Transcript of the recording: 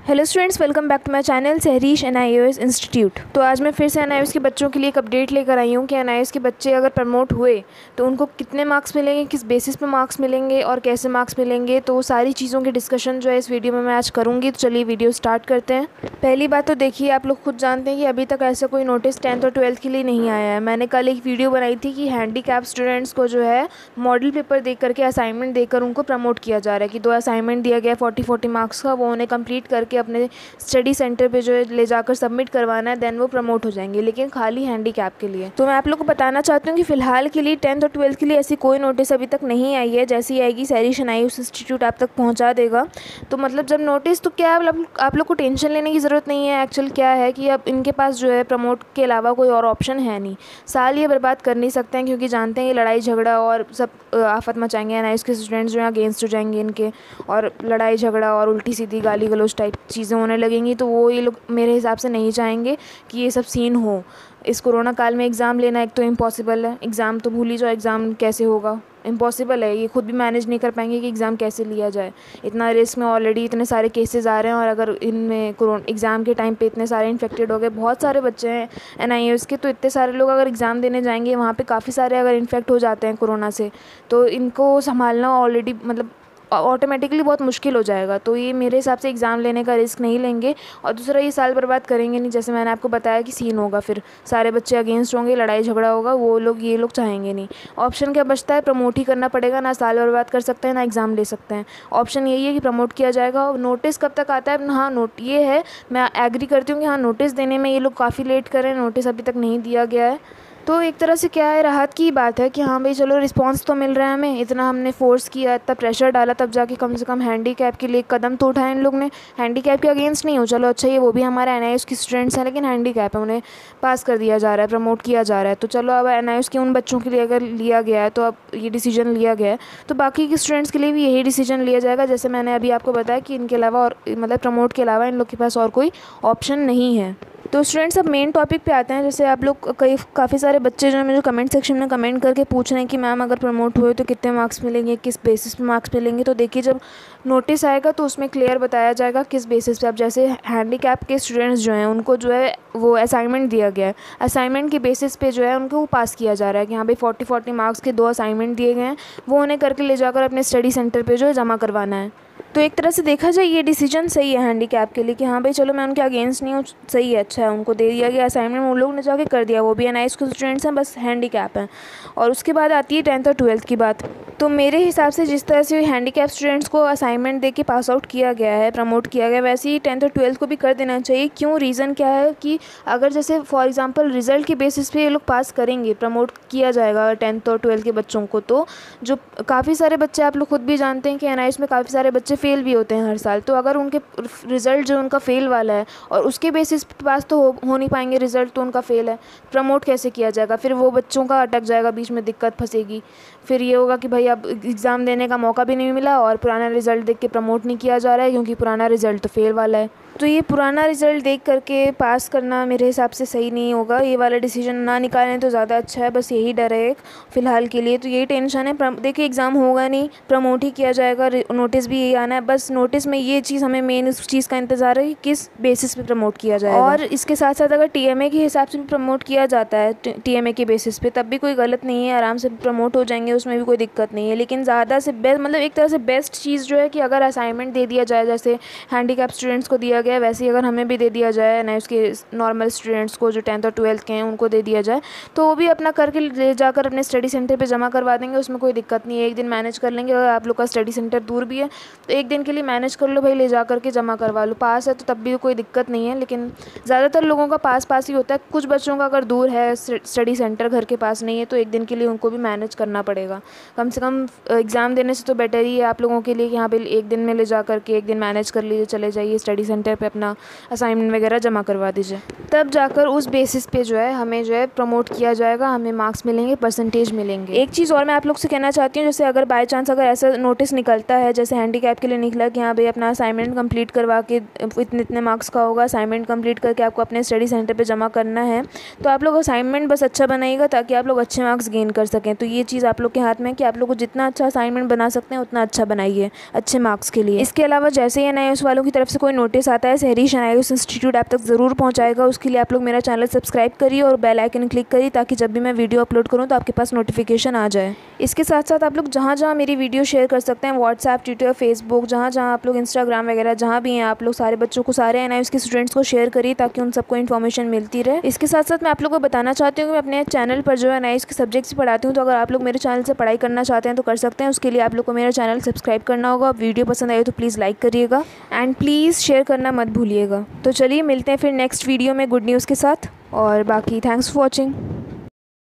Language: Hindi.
Hello students, welcome back to my channel Sahrish NIOS institute. तो आज मैं फिर से NIOS के बच्चों के लिए एक अपडेट लेकर आई हूँ कि NIOS के बच्चे अगर प्रमोट हुए तो उनको कितने मार्क्स मिलेंगे, किस बेसिस पे मार्क्स मिलेंगे और कैसे मार्क्स मिलेंगे। तो सारी चीज़ों की डिस्कशन जो है इस वीडियो में मैं आज करूँगी। तो चलिए वीडियो स्टार्ट करते हैं। पहली बात तो देखिए, आप लोग खुद जानते हैं कि अभी तक ऐसा कोई नोटिस 10th और 12th के लिए नहीं आया है। मैंने कल एक वीडियो बनाई थी कि हैंडीकैप स्टूडेंट्स को जो है मॉडल पेपर देख करके असाइनमेंट देकर उनको प्रमोट किया जा रहा है कि 2 असाइनमेंट दिया गया 40-40 मार्क्स का, वो उन्हें कंप्लीट करके अपने स्टडी सेंटर पे जो है ले जाकर सबमिट करवाना है, देन वो प्रमोट हो जाएंगे, लेकिन खाली हैंडीकैप के लिए। तो मैं आप लोग को बताना चाहती हूँ कि फ़िलहाल के लिए 10th और 12th के लिए ऐसी कोई नोटिस अभी तक नहीं आई है। जैसी आएगी सहरीश NIOS इंस्टीट्यूट आप तक पहुँचा देगा। तो मतलब जब नोटिस, तो क्या आप लोग को टेंशन लेने की ज़रूरत नहीं है। एक्चुअल क्या है कि अब इनके पास जो है प्रमोट के अलावा कोई और ऑप्शन है नहीं। साल ये बर्बाद कर नहीं सकते हैं, क्योंकि जानते हैं ये लड़ाई झगड़ा और सब आफत मचाएंगे। NIOS के स्टूडेंट्स जो है अगेंस्ट हो जाएंगे इनके, और लड़ाई झगड़ा और उल्टी सीधी गाली गलौज टाइप चीज़ें होने लगेंगी। तो वो ये लोग मेरे हिसाब से नहीं चाहेंगे कि ये सब सीन हो। इस कोरोना काल में एग्ज़ाम लेना एक तो इम्पॉसिबल है। एग्ज़ाम तो भूल ही जाओ, एग्ज़ाम कैसे होगा, इम्पॉसिबल है। ये खुद भी मैनेज नहीं कर पाएंगे कि एग्ज़ाम कैसे लिया जाए। इतना रिस्क में ऑलरेडी इतने सारे केसेस आ रहे हैं, और अगर इनमें कोरोना एग्ज़ाम के टाइम पे इतने सारे इन्फेक्टेड हो गए, बहुत सारे बच्चे हैं NIOS के, तो इतने सारे लोग अगर एग्ज़ाम देने जाएंगे वहाँ पे काफ़ी सारे अगर इन्फेक्ट हो जाते हैं कोरोना से, तो इनको संभालना ऑलरेडी मतलब ऑटोमेटिकली बहुत मुश्किल हो जाएगा। तो ये मेरे हिसाब से एग्ज़ाम लेने का रिस्क नहीं लेंगे। और दूसरा, ये साल बर्बाद करेंगे नहीं। जैसे मैंने आपको बताया कि सीन होगा, फिर सारे बच्चे अगेंस्ट होंगे, लड़ाई झगड़ा होगा, ये लोग चाहेंगे नहीं। ऑप्शन क्या बचता है? प्रमोट ही करना पड़ेगा। ना साल बर्बाद कर सकते हैं, ना एग्ज़ाम ले सकते हैं। ऑप्शन यही है कि प्रमोट किया जाएगा। और नोटिस कब तक आता है? हाँ, ये है, मैं एग्री करती हूँ कि हाँ, नोटिस देने में ये लोग काफ़ी लेट कर रहे हैं। नोटिस अभी तक नहीं दिया गया है। तो एक तरह से क्या है, राहत की बात है कि हाँ भाई चलो, रिस्पांस तो मिल रहा है हमें। इतना हमने फोर्स किया, इतना प्रेशर डाला, तब जाके कम से कम हैंडीकैप के लिए एक कदम तो उठाया इन लोग ने। हैंडीकैप के अगेंस्ट नहीं हो, चलो अच्छा, ये वो भी हमारे NIOS की स्टूडेंट्स हैं, लेकिन हैंडीकैप है, उन्हें पास कर दिया जा रहा है, प्रमोट किया जा रहा है। तो चलो, अब NIOS के उन बच्चों के लिए अगर लिया गया है, तो अब ये डिसीजन लिया गया है, तो बाकी के स्टूडेंट्स के लिए भी यही डिसीजन लिया जाएगा। जैसे मैंने अभी आपको बताया कि इनके अलावा और मतलब प्रमोट के अलावा इन लोग के पास और कोई ऑप्शन नहीं है। तो स्टूडेंट्स, अब मेन टॉपिक पे आते हैं। जैसे आप लोग काफ़ी सारे बच्चे जो हैं मुझे कमेंट सेक्शन में कमेंट करके पूछ रहे हैं कि मैम अगर प्रमोट हुए तो कितने मार्क्स मिलेंगे, किस बेसिस पे मार्क्स मिलेंगे। तो देखिए, जब नोटिस आएगा तो उसमें क्लियर बताया जाएगा किस बेसिस पे। अब जैसे हैंडीकैप के स्टूडेंट्स जो हैं उनको जो है वो असाइनमेंट दिया गया है, असाइनमेंट के बेसिस पे जो है उनको वो पास किया जा रहा है कि हाँ भाई 40-40 मार्क्स के 2 असाइनमेंट दिए गए हैं, वो उन्हें करके ले जाकर अपने स्टडी सेंटर पर जो है जमा करवाना है। तो एक तरह से देखा जाए ये डिसीजन सही है हैंडीकैप के लिए कि हाँ भाई चलो, मैं उनके अगेंस्ट नहीं हूँ, सही है, अच्छा है। उनको दे दिया गया असाइनमेंट, उन लोगों ने जाके कर दिया, वो भी NIOS के स्टूडेंट्स हैं, बस हैंडीकैप हैं। और उसके बाद आती है 10th और 12th की बात। तो मेरे हिसाब से जिस तरह से हैंडीकैप स्टूडेंट्स को असाइनमेंट दे के पास आउट किया गया है, प्रमोट किया गया, वैसे ही 10th और 12th को भी कर देना चाहिए। क्यों? रीज़न क्या है कि अगर जैसे फॉर एग्जांपल रिजल्ट के बेसिस पे ये लोग पास करेंगे, प्रमोट किया जाएगा 10th और 12th के बच्चों को, तो जो काफ़ी सारे बच्चे, आप लोग खुद भी जानते हैं कि NIOS में काफ़ी सारे बच्चे फेल भी होते हैं हर साल। तो अगर उनके रिज़ल्ट जो उनका फेल वाला है और उसके बेसिस पे पास तो हो नहीं पाएंगे, रिज़ल्ट तो उनका फेल है, प्रमोट कैसे किया जाएगा? फिर वो बच्चों का अटक जाएगा, बीच में दिक्कत फंसेगी। फिर ये होगा कि भाई अब एग्ज़ाम देने का मौका भी नहीं मिला और पुराना रिज़ल्ट देख के प्रमोट नहीं किया जा रहा है, क्योंकि पुराना रिज़ल्ट तो फेल वाला है। तो ये पुराना रिज़ल्ट देख करके पास करना मेरे हिसाब से सही नहीं होगा। ये वाला डिसीजन ना निकालें तो ज़्यादा अच्छा है। बस यही डर है फ़िलहाल के लिए, तो यही टेंशन है। देखिए, एग्ज़ाम होगा नहीं, प्रमोट ही किया जाएगा, नोटिस भी यही आना है। बस नोटिस में ये चीज़, हमें मेन इस चीज़ का इंतज़ार है कि किस बेसिस पे प्रमोट किया जाएगा। और इसके साथ साथ अगर TMA के हिसाब से भी प्रमोट किया जाता है, TMA के बेसिस पे, तब भी कोई गलत नहीं है, आराम से प्रमोट हो जाएंगे, उसमें भी कोई दिक्कत नहीं है। लेकिन ज़्यादा से बेस्ट, मतलब एक तरह से बेस्ट चीज़ जो है कि अगर असाइनमेंट दे दिया जाए, जैसे हैंडीकैप स्टूडेंट्स को दिया गया, वैसे ही अगर हमें भी दे दिया जाए, NIOS के नॉर्मल स्टूडेंट्स को जो 10th और 12th के हैं उनको दे दिया जाए, तो वो भी अपना करके ले जाकर अपने स्टडी सेंटर पे जमा करवा देंगे। उसमें कोई दिक्कत नहीं है, एक दिन मैनेज कर लेंगे। अगर आप लोग का स्टडी सेंटर दूर भी है तो एक दिन के लिए मैनेज कर लो भाई, ले जा करके जमा करवा लो। पास है तो तब भी कोई दिक्कत नहीं है, लेकिन ज़्यादातर लोगों का पास पास ही होता है। कुछ बच्चों का अगर दूर है, स्टडी सेंटर घर के पास नहीं है, तो एक दिन के लिए उनको भी मैनेज करना पड़ेगा। कम से कम एग्ज़ाम देने से तो बेटर ही है आप लोगों के लिए कि हाँ भाई एक दिन में ले जा करके एक दिन मैनेज कर लीजिए, चले जाइए स्टडी सेंटर पे, अपना असाइनमेंट वगैरह जमा करवा दीजिए। तब जाकर उस बेसिस पे जो है हमें जो है प्रमोट किया जाएगा, हमें मार्क्स मिलेंगे, परसेंटेज मिलेंगे। एक चीज़ और मैं आप लोग से कहना चाहती हूँ, जैसे अगर बाय चांस अगर ऐसा नोटिस निकलता है, जैसे हैंडीकैप के लिए लिए निकला कि हाँ भाई अपना असाइनमेंट कंप्लीट करवा के इतने इतने मार्क्स का होगा, असाइनमेंट कंप्लीट करके आपको अपने स्टडी सेंटर पे जमा करना है। तो आप लोग असाइनमेंट बस अच्छा बनाइएगा ताकि आप लोग अच्छे मार्क्स गेन कर सकें। तो ये चीज़ आप लोग के हाथ में है कि आप लोग को जितना अच्छा असाइनमेंट बना सकते हैं उतना अच्छा बनाइए अच्छे मार्क्स के लिए। इसके अलावा जैसे ही NIOS वालों की तरफ से कोई नोटिस आता है सहरीश NIOS इंस्टीट्यूट आप तक ज़रूर पहुँचाएगा। उसके लिए आप लोग मेरा चैनल सब्सक्राइब करिए और बेल आइकन क्लिक करिए ताकि जब भी मैं वीडियो अपलोड करूँ तो आपके पास नोटिफिकेशन आ जाए। इसके साथ साथ आप लोग जहाँ जहाँ मेरी वीडियो शेयर कर सकते हैं, व्हाट्सएप, ट्विटर, फेसबुक, जहाँ जहाँ आप लोग, इंस्टाग्राम वगैरह जहाँ भी हैं, आप लोग सारे बच्चों को, सारे NIOS के स्टूडेंट्स को शेयर करिए ताकि उन सबको इन्फॉर्मेशन मिलती रहे। इसके साथ साथ मैं आप लोगों को बताना चाहती हूँ कि मैं अपने चैनल पर जो है NIOS के सब्जेक्ट्स पढ़ाती हूँ। तो अगर आप लोग मेरे चैनल से पढ़ाई करना चाहते हैं तो कर सकते हैं। उसके लिए आप लोग को मेरा चैनल सब्सक्राइब करना होगा। वीडियो पसंद आए तो प्लीज़ लाइक करिएगा एंड प्लीज़ शेयर करना मत भूलिएगा। तो चलिए मिलते हैं फिर नेक्स्ट वीडियो में गुड न्यूज़ के साथ, और बाकी थैंक्स फॉर वॉचिंग।